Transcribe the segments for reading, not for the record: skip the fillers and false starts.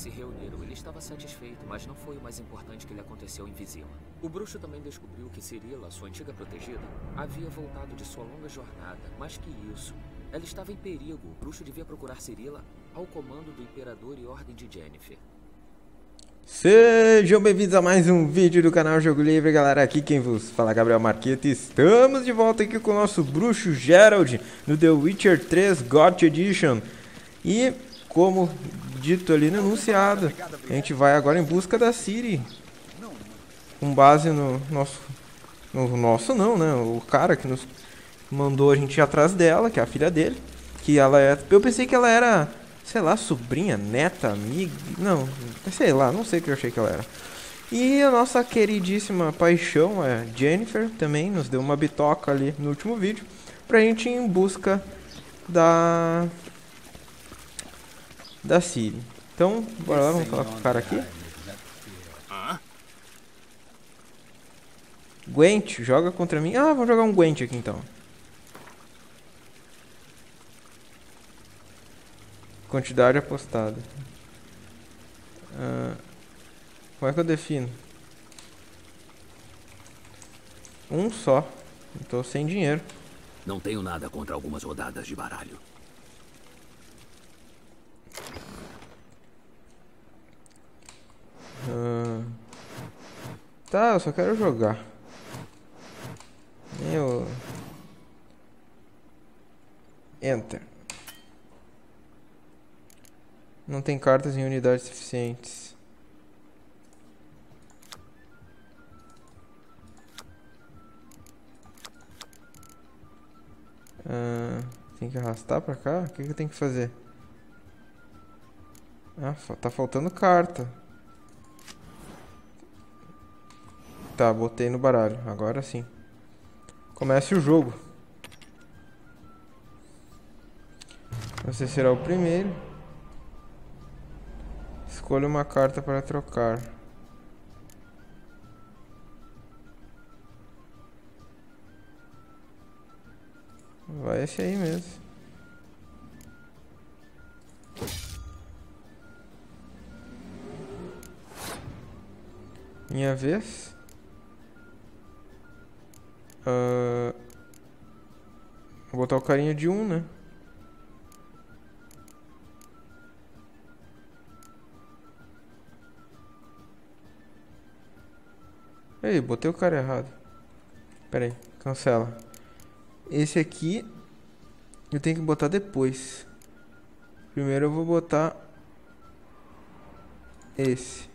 se reuniram. Ele estava satisfeito, mas não foi o mais importante que lhe aconteceu em Vizima. O bruxo também descobriu que Cirilla, sua antiga protegida, havia voltado de sua longa jornada. Mais que isso, ela estava em perigo. O bruxo devia procurar Cirilla ao comando do Imperador e Ordem de Yennefer. Sejam bem-vindos a mais um vídeo do canal Jogo Livre, galera. Aqui quem vos fala é Gabriel Marqueta. Estamos de volta aqui com o nosso bruxo Geralt no The Witcher 3 GOT Edition. E, como dito ali no enunciado, a gente vai agora em busca da Ciri, com base no nosso... O cara que nos mandou a gente ir atrás dela, que é a filha dele. Que ela é... Eu pensei que ela era... sei lá, sobrinha, neta, amiga, não, sei lá, não sei o que eu achei que ela era. E a nossa queridíssima paixão, a Yennefer, também nos deu uma bitoca ali no último vídeo, pra gente ir em busca da Ciri. Então, bora lá, vamos falar com o cara aqui. Gwent, joga contra mim. Ah, vamos jogar um Gwent aqui então. Quantidade apostada. Como é que eu defino? Um só. Tô sem dinheiro. Não tenho nada contra algumas rodadas de baralho. Tá, eu só quero jogar. Enter. Não tem cartas em unidades suficientes. Tem que arrastar pra cá? O que eu tenho que fazer? Ah, tá faltando carta. Tá, botei no baralho. Agora sim. Comece o jogo. Você será o primeiro. Escolha uma carta para trocar. Vai esse aí mesmo. Minha vez. Vou botar o carinha de 1, né? Ei, botei o cara errado. Pera aí, cancela. Esse aqui eu tenho que botar depois. Primeiro eu vou botar esse.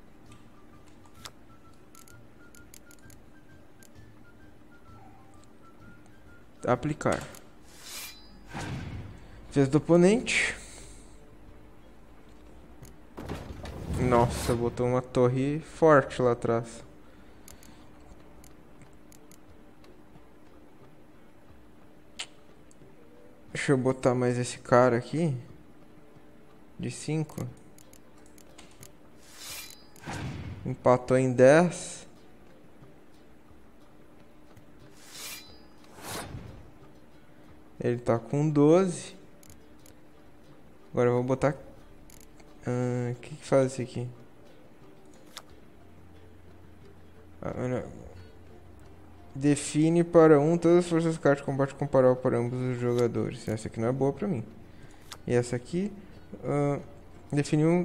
Aplicar. Vez do oponente. Nossa, botou uma torre forte lá atrás. Deixa eu botar mais esse cara aqui. De 5. Empatou em 10. Ele tá com 12. Agora eu vou botar... O que faz isso aqui? Define para todas as forças de carta de combate comparável para ambos os jogadores. Essa aqui não é boa pra mim. E essa aqui... define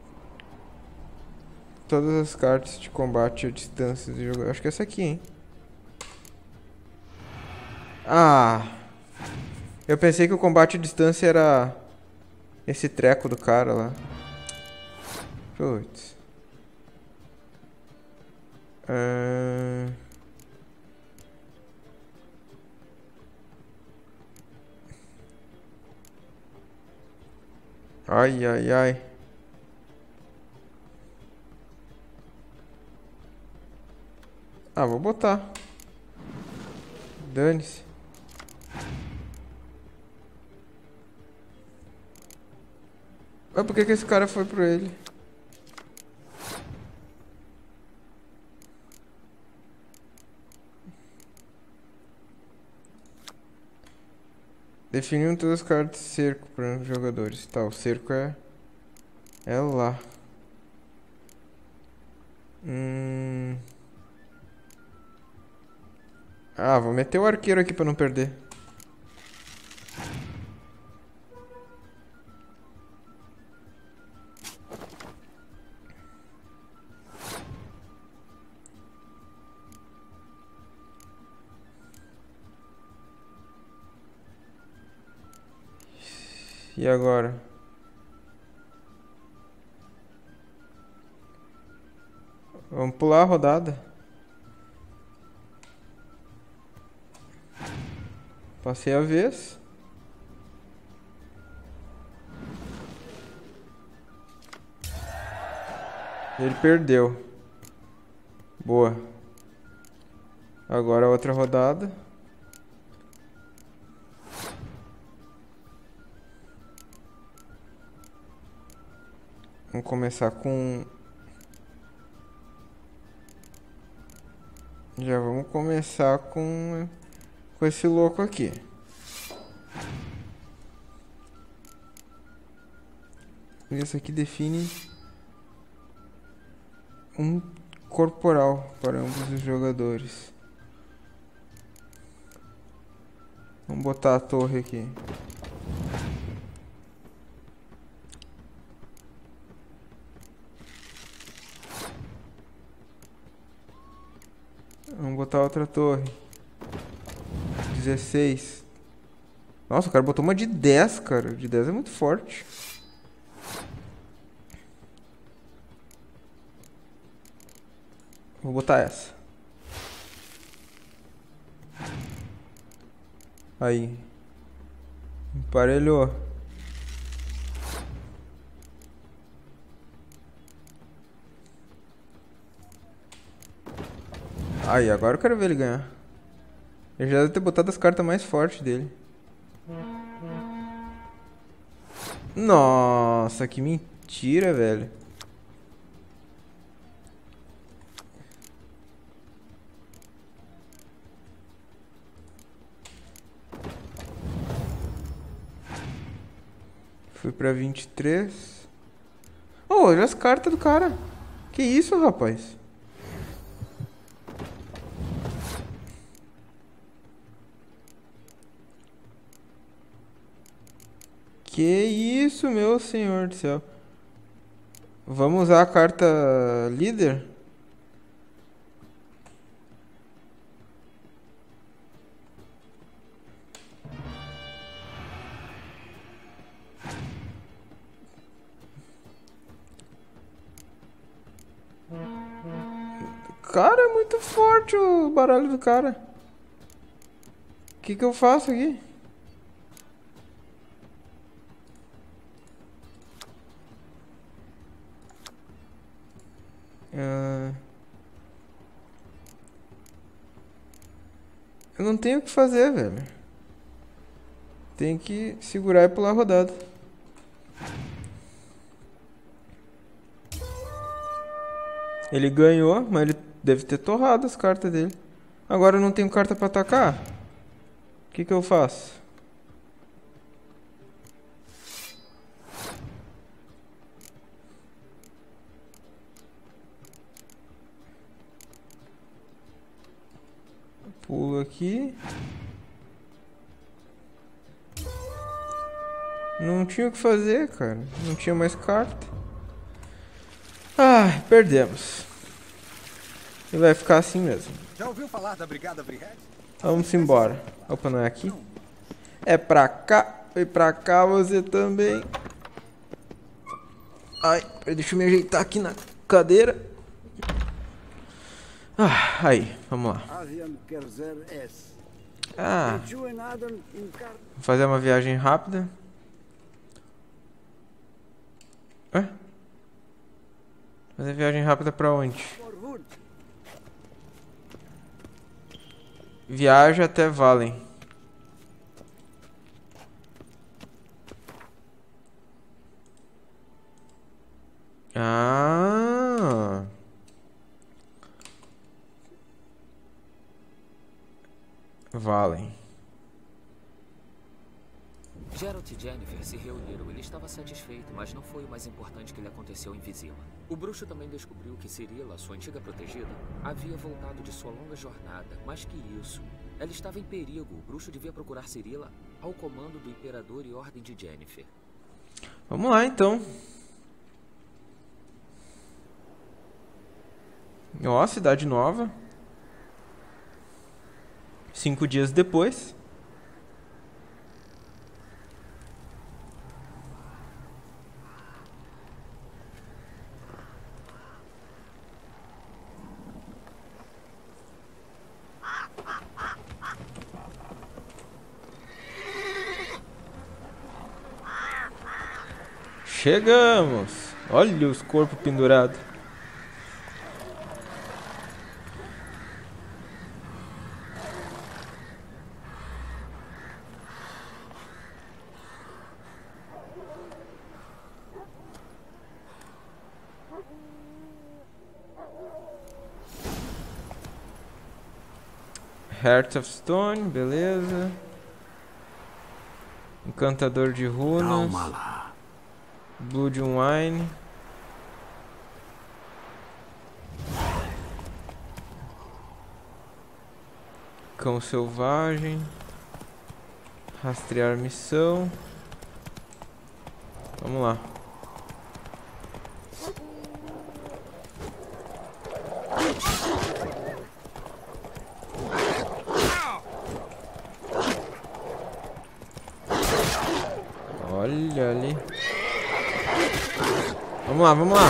todas as cartas de combate a distância do jogador. Acho que é essa aqui, hein? Ah! Eu pensei que o combate à distância era esse treco do cara lá. Putz. Ai, ai, ai. Ah, vou botar. Dane-se. Mas por que esse cara foi pro ele? Definiu todas as cartas de cerco para os jogadores. Tá, o cerco é É lá. Ah, vou meter o arqueiro aqui pra não perder. E agora? Vamos pular a rodada. Passei a vez. Ele perdeu. Boa. Agora a outra rodada. Vamos começar com... Já vamos começar com esse louco aqui. Isso aqui define um corporal para ambos os jogadores. Vamos botar a torre aqui. Vamos botar outra torre. 16. Nossa, o cara botou uma de 10, cara. De 10 é muito forte. Vou botar essa. Aí. Emparelhou. Aí, agora eu quero ver ele ganhar. Ele já deve ter botado as cartas mais fortes dele. Nossa, que mentira, velho. Fui pra 23. Oh, olha as cartas do cara. Que isso, rapaz? Que isso, meu senhor do céu. Vamos usar a carta líder? Cara, é muito forte o baralho do cara. O que que eu faço aqui? Eu não tenho o que fazer, velho. Tem que segurar e pular a rodada. Ele ganhou, mas ele deve ter torrado as cartas dele. Agora eu não tenho carta pra atacar. O que que eu faço? Pulo aqui. Não tinha o que fazer, cara. Não tinha mais carta. Ah, perdemos. E vai ficar assim mesmo. Já ouviu falar da Brigada Brihead? Vamos embora. Opa, não é aqui? É pra cá. E pra cá você também. Ai, deixa eu me ajeitar aqui na cadeira. Ah, aí, vamos lá. Ah, vou fazer uma viagem rápida. Hã? Fazer viagem rápida pra onde? Viaja até Valen. Ah. Valen. Geralt e Jennifer se reuniram. Ele estava satisfeito, mas não foi o mais importante que lhe aconteceu em Vizima. O bruxo também descobriu que Cirilla, sua antiga protegida, havia voltado de sua longa jornada. Mais que isso, ela estava em perigo. O bruxo devia procurar Cirilla ao comando do Imperador e Ordem de Jennifer. Vamos lá, então. Ó, cidade nova. 5 dias depois. Chegamos! Olha os corpos pendurados. Heart of Stone, beleza. Encantador de runas. Calma lá. Blood Wine. Cão selvagem. Rastrear missão. Vamos lá. Olha ali. Vamos lá, vamos lá.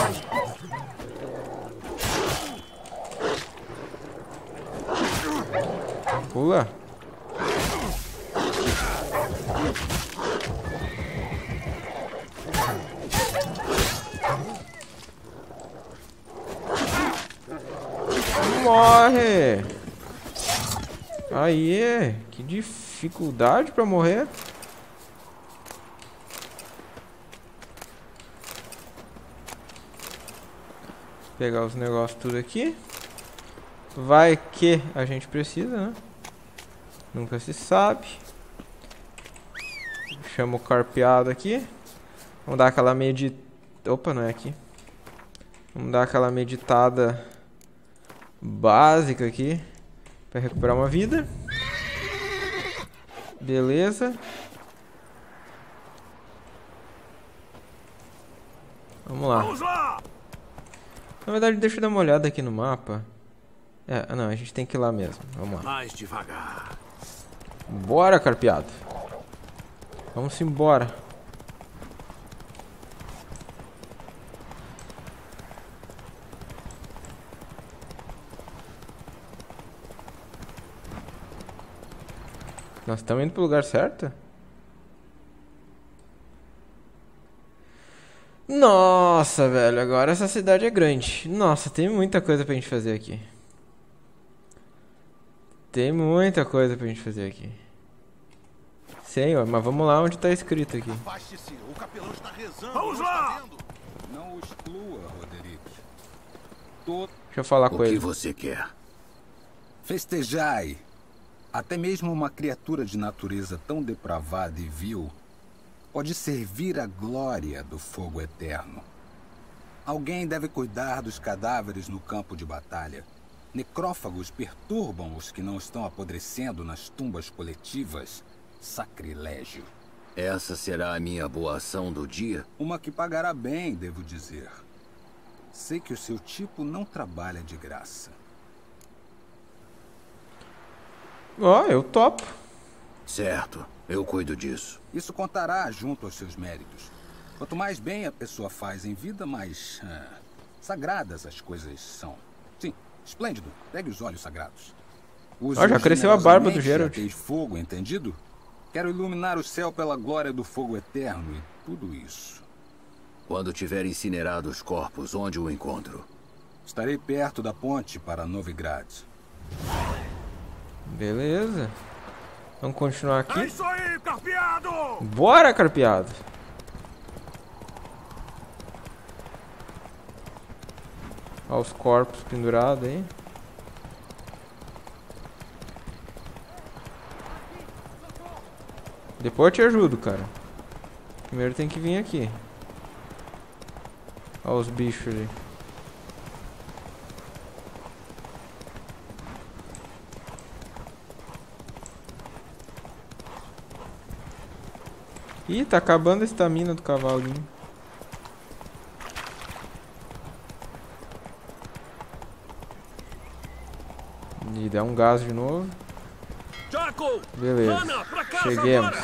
Pula. Morre. Aí, que dificuldade pra morrer. Pegar os negócios tudo aqui. Vai que a gente precisa, né? Nunca se sabe. Chama o carpeado aqui. Vamos dar aquela Opa, não é aqui. Vamos dar aquela meditada básica aqui para recuperar uma vida. Beleza. Vamos lá. Na verdade, deixa eu dar uma olhada aqui no mapa. Não, a gente tem que ir lá mesmo. Vamos lá. Mais devagar. Bora, carpeado. Vamos embora. Nós estamos indo pro lugar certo? Nossa, velho, agora essa cidade é grande. Nossa, tem muita coisa pra gente fazer aqui. Tem muita coisa pra gente fazer aqui. Senhor, mas vamos lá onde tá escrito aqui. Afaste-se, o capelão está rezando. Vamos lá! Não o exclua, Roderick. Deixa eu falar com O ele. que você quer? Festejai. Até mesmo uma criatura de natureza tão depravada e vil pode servir à glória do fogo eterno. Alguém deve cuidar dos cadáveres no campo de batalha. Necrófagos perturbam os que não estão apodrecendo nas tumbas coletivas. Sacrilégio. Essa será a minha boa ação do dia? Uma que pagará bem, devo dizer. Sei que o seu tipo não trabalha de graça. Ó, eu topo. Certo, eu cuido disso. Isso contará junto aos seus méritos. Quanto mais bem a pessoa faz em vida, mais sagradas as coisas são. Sim, esplêndido. Pegue os olhos sagrados. Ó, já cresceu a barba do Geralt. Aquele fogo, entendido? Quero iluminar o céu pela glória do fogo eterno e tudo isso. Quando tiver incinerado os corpos, onde o encontro? Estarei perto da ponte para Novigrad. Beleza. Vamos continuar aqui. É isso aí, carpeado! Bora, carpeado. Olha os corpos pendurados aí. Depois eu te ajudo, cara. Primeiro tem que vir aqui. Olha os bichos ali. Ih, tá acabando a estamina do cavalinho. E dá um gás de novo. Beleza. Cheguemos.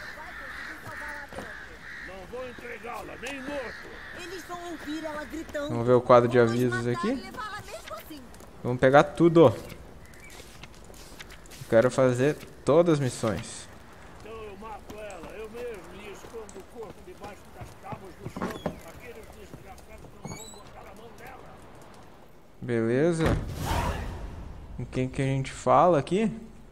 Não vou entregá-la, nem morto. Eles vão ouvir ela gritando. Vamos ver o quadro de avisos aqui. Vamos pegar tudo. Quero fazer todas as missões. Então eu mato ela, eu mesmo, e escondo o corpo debaixo das tábuas do chão. Aqueles desgraçados não vão botar a mão nela. Beleza. Com quem que a gente fala aqui?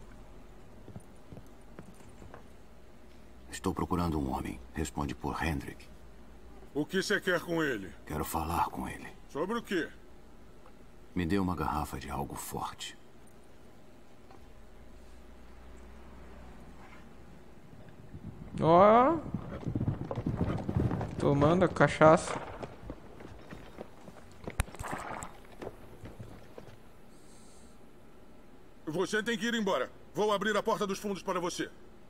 Estou procurando um homem. Responde por Hendrik. O que você quer com ele? Quero falar com ele. Sobre o quê? Me dê uma garrafa de algo forte. Ó. Tomando a cachaça. Você tem que ir embora. Vou abrir a porta dos fundos para você.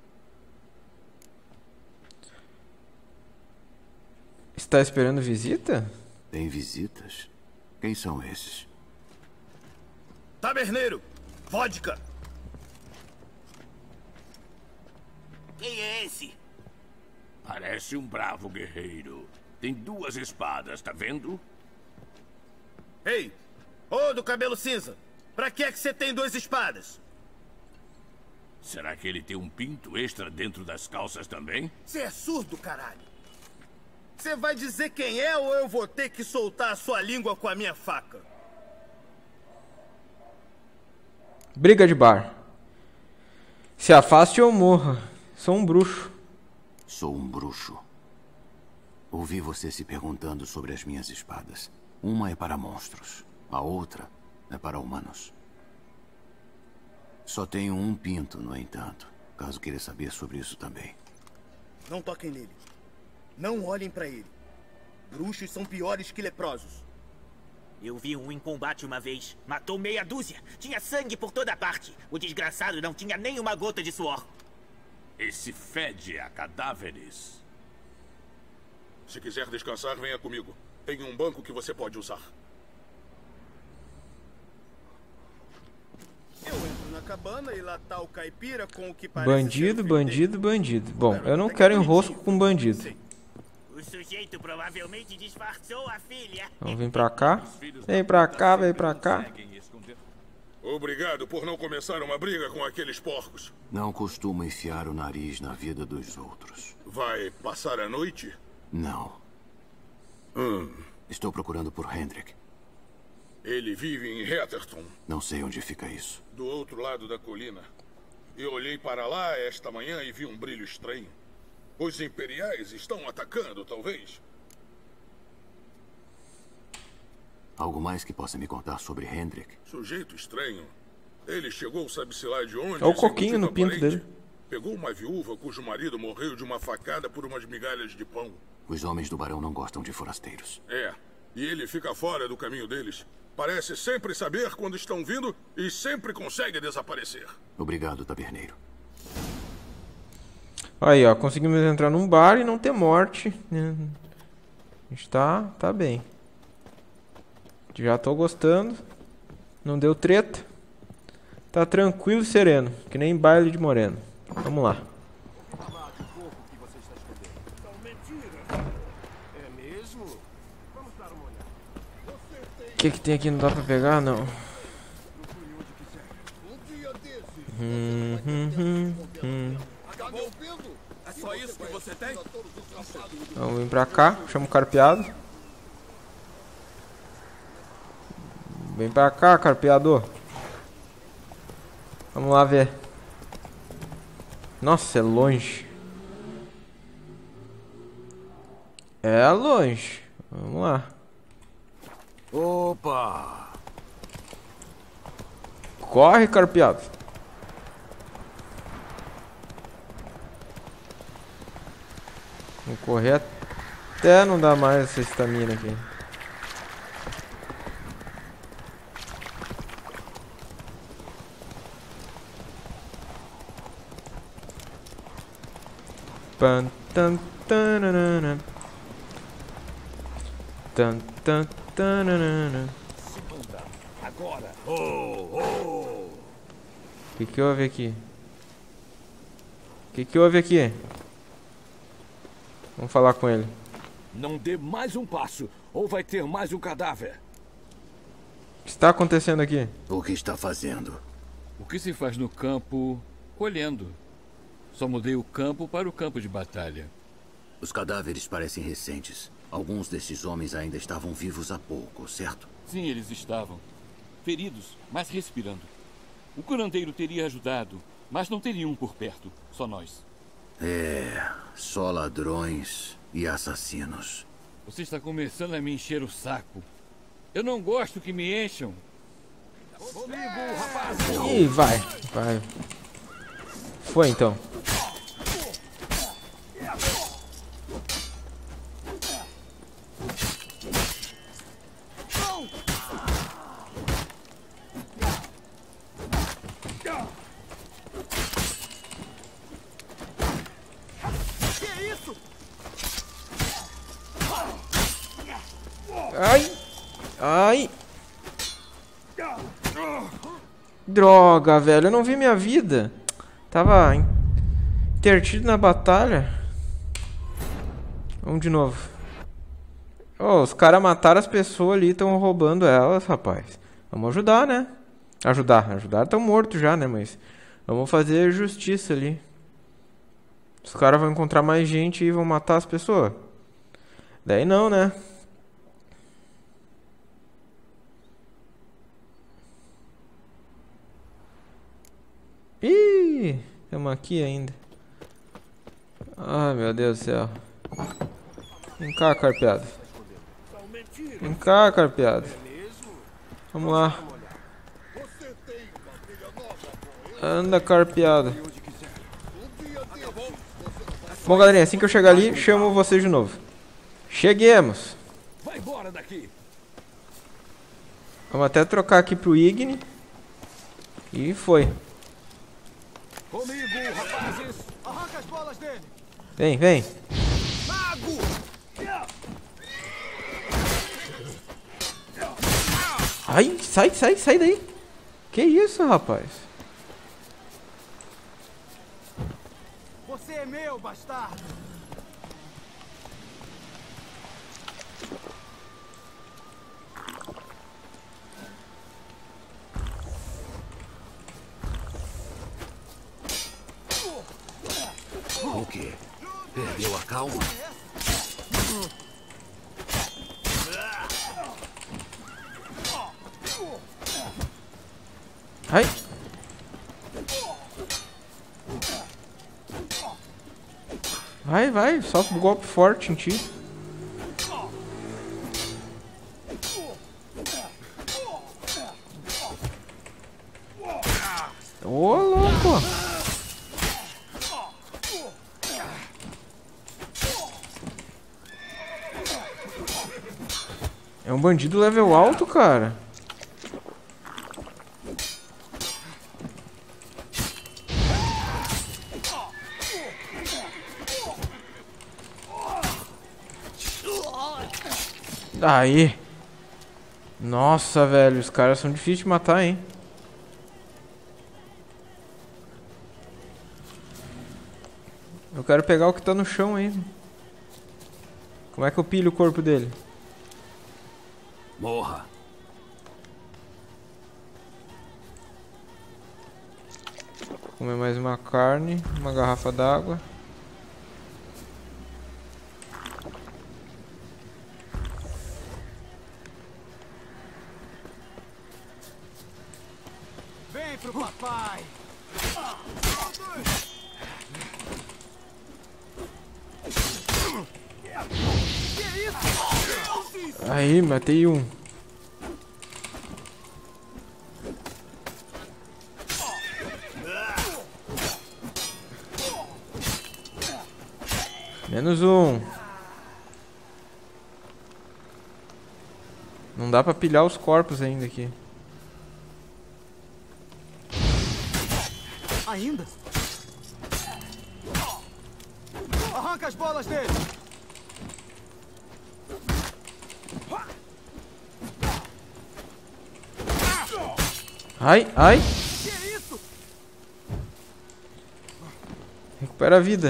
Está esperando visita? Tem visitas? Quem são esses? Taberneiro! Vodka! Quem é esse? Parece um bravo guerreiro. Tem 2 espadas, tá vendo? Ei! Ô, do cabelo cinza! Pra que é que você tem 2 espadas? Será que ele tem um pinto extra dentro das calças também? Você é surdo, caralho! Você vai dizer quem é ou eu vou ter que soltar a sua língua com a minha faca? Briga de bar. Se afaste ou morra. Sou um bruxo. Sou um bruxo. Ouvi você se perguntando sobre as minhas espadas. Uma é para monstros. A outra é para humanos. Só tenho um pinto, no entanto. Caso queira saber sobre isso também. Não toquem nele. Não olhem pra ele. Bruxos são piores que leprosos. Eu vi um em combate uma vez. Matou meia dúzia. Tinha sangue por toda parte. O desgraçado não tinha nem uma gota de suor. Esse fede a cadáveres. Se quiser descansar, venha comigo. Tem um banco que você pode usar. Eu entro na cabana e lá tá o caipira com o que parece Bandido, ser o bandido, bandido. Bom, eu não quero enrosco com bandido. O sujeito provavelmente disfarçou a filha. Vamos vir pra cá. Vem pra cá, vem pra cá. Obrigado por não começar uma briga com aqueles porcos. Não costumo enfiar o nariz na vida dos outros. Vai passar a noite? Não. Estou procurando por Hendrik. Ele vive em Heatherton, Não sei onde fica isso. do outro lado da colina. Eu olhei para lá esta manhã e vi um brilho estranho. Os imperiais estão atacando, talvez? Algo mais que possa me contar sobre Hendrik? Sujeito estranho. Ele chegou, sabe-se lá de onde. Olha o sem coquinho motivo no pinto aparente. dele. Pegou uma viúva cujo marido morreu de uma facada por umas migalhas de pão. Os homens do barão não gostam de forasteiros. É, e ele fica fora do caminho deles. Parece sempre saber quando estão vindo e sempre consegue desaparecer. Obrigado, taberneiro. Aí, ó, conseguimos entrar num bar e não ter morte. A gente tá bem. Já tô gostando. Não deu treta. Tá tranquilo e sereno, que nem baile de moreno. Vamos lá. O que tem aqui? Não dá pra pegar? Não. É só isso que você tem? Vamos vir pra cá. Chama o carpeado. Vem pra cá, carpeador. Vamos lá ver. Nossa, é longe. É longe. Vamos lá. Opa! Corre, carpeado. Vou correr até não dar mais essa estamina aqui. Pan, tan, tananana. Tan, tan, tananana. Agora. O que houve aqui? O que houve aqui? Vamos falar com ele. Não dê mais um passo, ou vai ter mais um cadáver. O que está acontecendo aqui? O que está fazendo? O que se faz no campo, colhendo. Só mudei o campo para o campo de batalha. Os cadáveres parecem recentes. Alguns desses homens ainda estavam vivos há pouco, certo? Sim, eles estavam. Feridos, mas respirando. O curandeiro teria ajudado, mas não teria um por perto. Só nós. É, só ladrões e assassinos. Você está começando a me encher o saco. Eu não gosto que me encham. Comigo, rapaz! Ih, vai. Foi então. Ai. Droga, velho. Eu não vi minha vida. Tava intertido na batalha. Vamos de novo. Oh, os caras mataram as pessoas ali. Estão roubando elas, rapaz. Vamos ajudar, né? Ajudar. Estão mortos já, né? Mas vamos fazer justiça ali. Os caras vão encontrar mais gente e vão matar as pessoas. Daí não, né? Ih, estamos aqui ainda. Ai, meu Deus do céu. Vem cá, carpeado. Vem cá, carpeado. Vamos lá. Anda, carpeado. Bom, galerinha, assim que eu chegar ali, chamo vocês de novo. Cheguemos. Vai embora daqui. Vamos até trocar aqui pro Igni. E foi. Comigo, rapazes. Arranca as bolas dele. Vem. Mago! Ai, sai daí. Que isso, rapaz? Você é meu, bastardo. O quê? Perdeu a calma? Ai. Vai, só um golpe forte em ti. Ô, louco! É um bandido level alto, cara. Aí. Nossa, velho, os caras são difíceis de matar, hein? Eu quero pegar o que tá no chão aí. Como é que eu pilho o corpo dele? Morra. Comer mais uma carne, uma garrafa d'água. Vem pro papai. Aí, matei um. Menos um. Não dá pra pilhar os corpos ainda aqui. Ainda? Arranca as bolas dele! Ai, ai! Que é isso? Recupera a vida.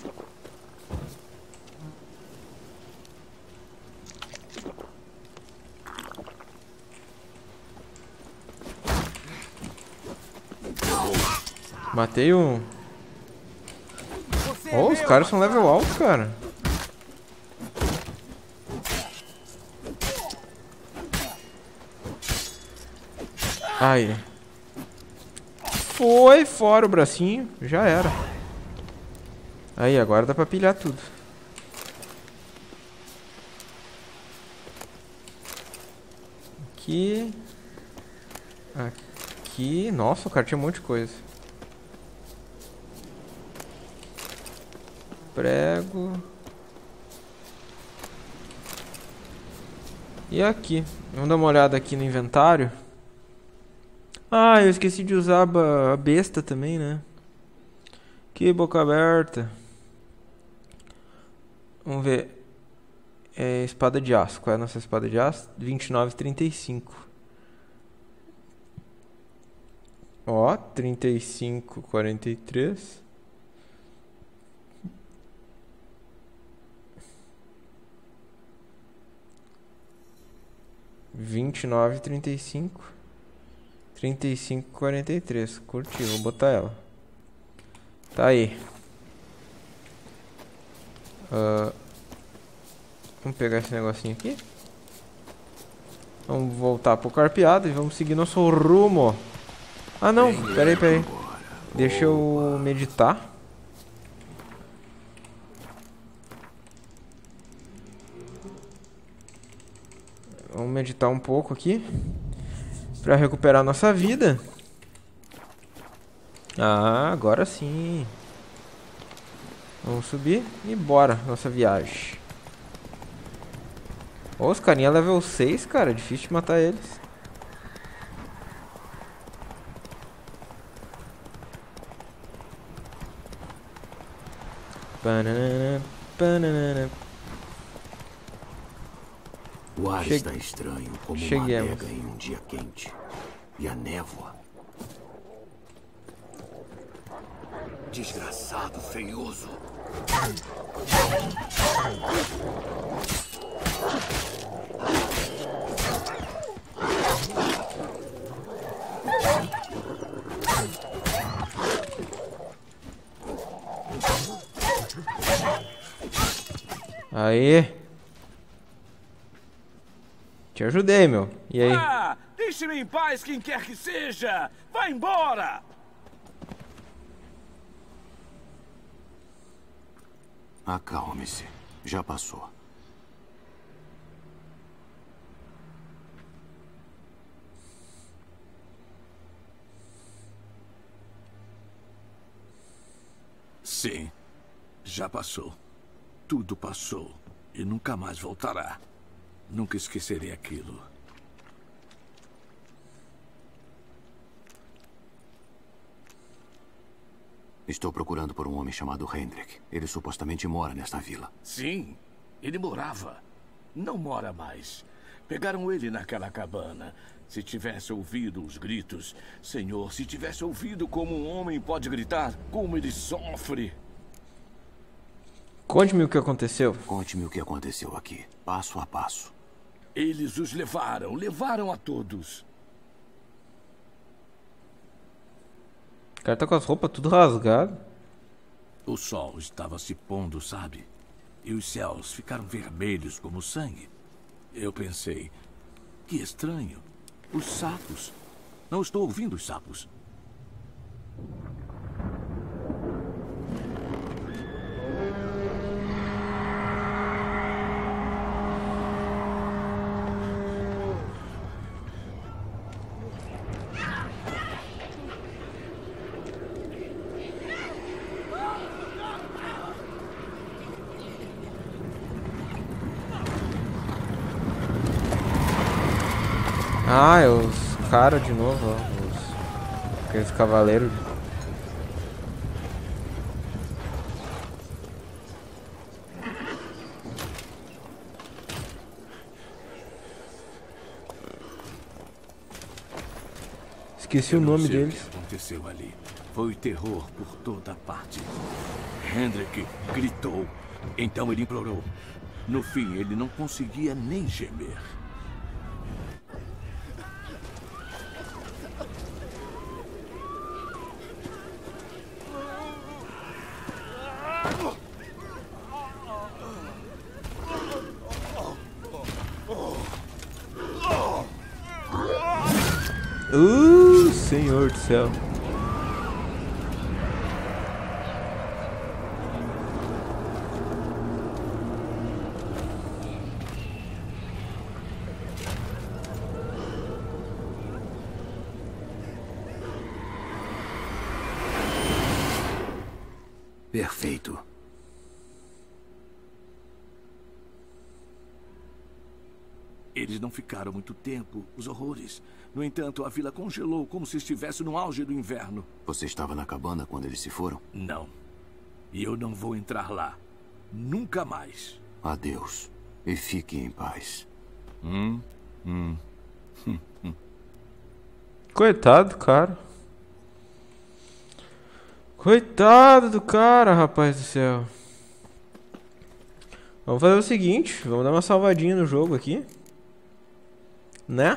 Matei um. Oh, os caras são level alto, cara. Aí. Foi fora o bracinho. Já era. Aí, agora dá pra pilhar tudo. Aqui. Aqui. Nossa, o cara tinha um monte de coisa. Prego. E aqui. Vamos dar uma olhada aqui no inventário. Ah, eu esqueci de usar a besta também, né? Que boca aberta. Vamos ver. É espada de aço. Qual é a nossa espada de aço? 29,35. Ó, 35,43. R$29,35. 35,43. Curti, vou botar ela. Tá aí. Vamos pegar esse negocinho aqui. Vamos voltar pro carpeado e vamos seguir nosso rumo. Ah não, peraí. Deixa eu meditar. Vamos meditar um pouco aqui pra recuperar nossa vida. Ah, agora sim. Vamos subir e bora nossa viagem. Ô, os carinha level 6, cara. Difícil de matar eles. Banana, banana. O ar está estranho, como uma adega em um dia quente. E a névoa. Desgraçado, feioso. Aê. Te ajudei, meu. E aí? Ah, deixe-me em paz, quem quer que seja! Vai embora! Acalme-se. Já passou. Sim. Já passou. Tudo passou. E nunca mais voltará. Nunca esquecerei aquilo. Estou procurando por um homem chamado Hendrik. Ele supostamente mora nesta vila. Sim, ele morava. Não mora mais. Pegaram ele naquela cabana. Se tivesse ouvido os gritos... Senhor, se tivesse ouvido como um homem pode gritar, como ele sofre... Conte-me o que aconteceu. Conte-me o que aconteceu aqui, passo a passo. Eles os levaram a todos. O cara tá com as roupas tudo rasgadas. O sol estava se pondo, sabe? E os céus ficaram vermelhos como sangue. Eu pensei, que estranho. Os sapos. Não estou ouvindo os sapos. Ah, é os caras de novo, ó. Aqueles cavaleiros. Esqueci o nome deles. O que aconteceu ali? Foi terror por toda parte. Hendrik gritou. Então ele implorou. No fim, ele não conseguia nem gemer. Senhor do céu. Perfeito. Eles não ficaram muito tempo, os horrores. No entanto, a vila congelou como se estivesse no auge do inverno. Você estava na cabana quando eles se foram? Não. E eu não vou entrar lá. Nunca mais. Adeus. E fique em paz. Coitado, cara. Coitado do cara, rapaz do céu. Vamos fazer o seguinte. Vamos dar uma salvadinha no jogo aqui. Né?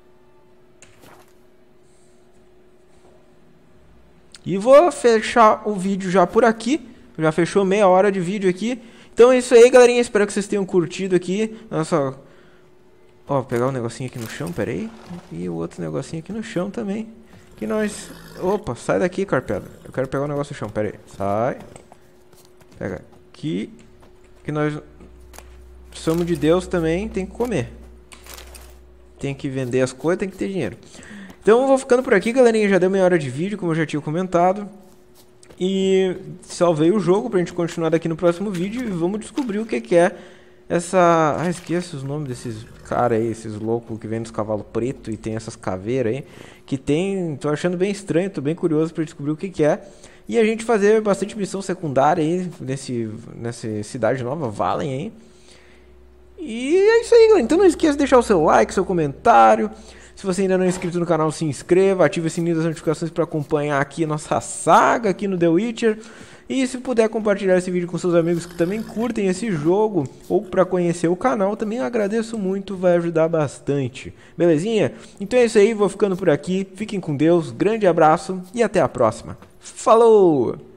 E vou fechar o vídeo já por aqui. Já fechou meia hora de vídeo aqui. Então é isso aí, galerinha. Espero que vocês tenham curtido aqui. Nossa. Ó, vou pegar um negocinho aqui no chão, pera aí. E o outro negocinho aqui no chão também. Que nós... Opa, sai daqui, Carpedra. Eu quero pegar um negócio no chão, pera aí. Sai. Pega aqui. Que nós somos de Deus também, tem que comer. Tem que vender as coisas, tem que ter dinheiro. Então eu vou ficando por aqui, galerinha. Já deu meia hora de vídeo, como eu já tinha comentado. E salvei o jogo pra gente continuar daqui no próximo vídeo. E vamos descobrir o que é essa... Ah, esqueci os nomes desses caras aí, esses loucos que vêm dos cavalos pretos e tem essas caveiras aí. Que tem... Tô achando bem estranho, tô bem curioso pra descobrir o que é. E a gente fazer bastante missão secundária aí nessa cidade nova, Valen aí. E é isso aí, galera. Então não esqueça de deixar o seu like, seu comentário. Se você ainda não é inscrito no canal, se inscreva, ative o sininho das notificações para acompanhar aqui a nossa saga aqui no The Witcher. E se puder compartilhar esse vídeo com seus amigos que também curtem esse jogo ou para conhecer o canal, também agradeço muito, vai ajudar bastante. Belezinha? Então é isso aí, vou ficando por aqui. Fiquem com Deus, grande abraço e até a próxima. Falou!